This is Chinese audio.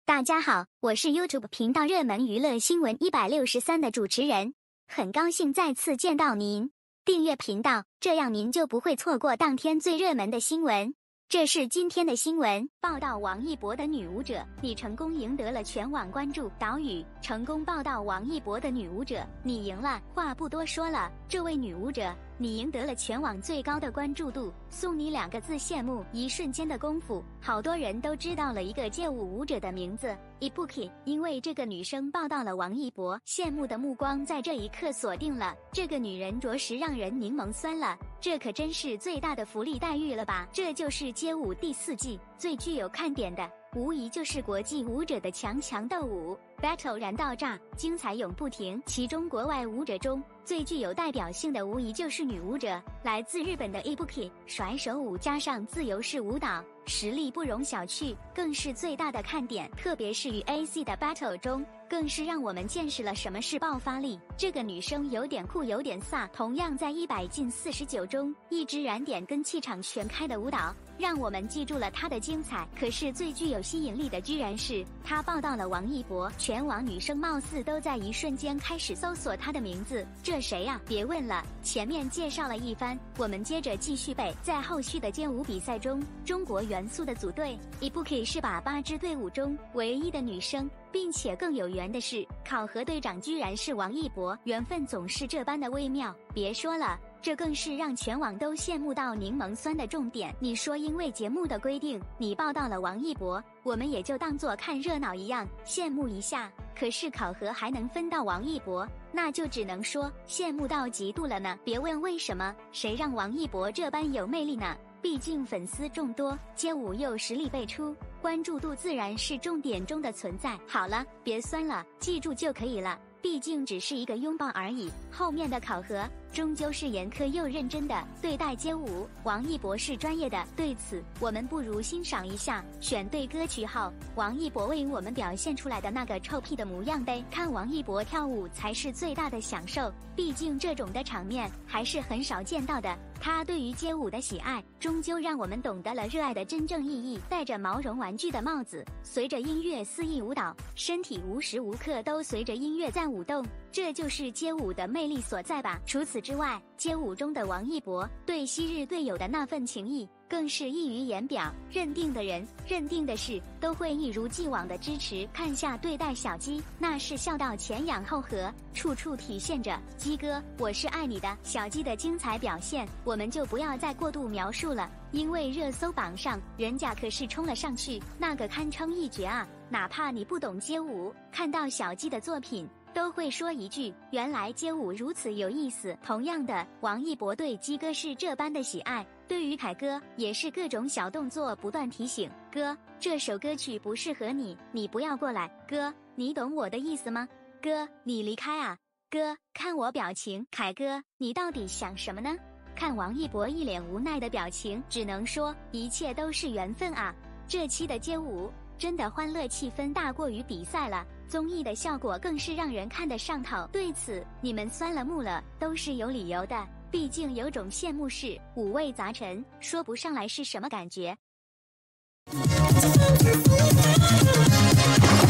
大家好，我是 YouTube 频道热门娱乐新闻163的主持人，很高兴再次见到您。订阅频道，这样您就不会错过当天最热门的新闻。这是今天的新闻报道：王一博的女舞者，你成功赢得了全网关注。岛屿成功报道王一博的女舞者，你赢了。话不多说了，这位女舞者，你赢得了全网最高的关注度，送你2个字：羡慕。一瞬间的功夫，好多人都知道了一个街舞舞者的名字 Ibuki， 因为这个女生报道了王一博，羡慕的目光在这一刻锁定了这个女人，着实让人柠檬酸了。这可真是最大的福利待遇了吧？这就是街舞第4季最具有看点的，无疑就是国际舞者的强斗舞 battle 燃到炸，精彩永不停。其中国外舞者中最具有代表性的无疑就是女舞者，来自日本的 Ibuki， 甩手舞加上自由式舞蹈，实力不容小觑，更是最大的看点。特别是与 AC 的 battle 中，更是让我们见识了什么是爆发力。这个女生有点酷有点飒，同样在100进49中一支燃点跟气场全开的舞蹈，让我们记住了她的精彩。可是最具有吸引力的居然是她报道了王一博，全网女生貌似都在一瞬间开始搜索她的名字，这谁呀？别问了，前面介绍了一番，我们接着继续背。在后续的街舞比赛中，中国元素的组队 Ibuki 是把8支队伍中唯一的女生，并且更有缘的是，考核队长居然是王一博，缘分总是这般的微妙。别说了，这更是让全网都羡慕到柠檬酸的重点。你说因为节目的规定，你报道了王一博，我们也就当作看热闹一样，羡慕一下。可是考核还能分到王一博，那就只能说羡慕到极度了呢。别问为什么，谁让王一博这般有魅力呢？毕竟粉丝众多，街舞又实力辈出，关注度自然是重点中的存在。好了，别酸了，记住就可以了。毕竟只是一个拥抱而已，后面的考核终究是严苛又认真的对待街舞。王一博是专业的，对此我们不如欣赏一下选对歌曲后王一博为我们表现出来的那个臭屁的模样呗。看王一博跳舞才是最大的享受，毕竟这种的场面还是很少见到的。他对于街舞的喜爱，终究让我们懂得了热爱的真正意义。戴着毛绒玩具的帽子，随着音乐肆意舞蹈，身体无时无刻都随着音乐在舞动，这就是街舞的魅力所在吧。除此之外，街舞中的王一博对昔日队友的那份情谊更是溢于言表，认定的人、认定的事都会一如既往的支持。看下对待小鸡，那是笑到前仰后合，处处体现着鸡哥我是爱你的。小鸡的精彩表现，我们就不要再过度描述了，因为热搜榜上人家可是冲了上去，那个堪称一绝啊！哪怕你不懂街舞，看到小鸡的作品都会说一句原来街舞如此有意思。同样的，王一博对鸡哥是这般的喜爱，对于凯哥也是各种小动作不断提醒，哥这首歌曲不适合你，你不要过来，哥你懂我的意思吗？哥你离开啊，哥看我表情，凯哥你到底想什么呢？看王一博一脸无奈的表情，只能说一切都是缘分啊。这期的街舞真的欢乐气氛大过于比赛了，综艺的效果更是让人看得上头。对此你们酸了木了都是有理由的，毕竟有种羡慕是五味杂陈，说不上来是什么感觉。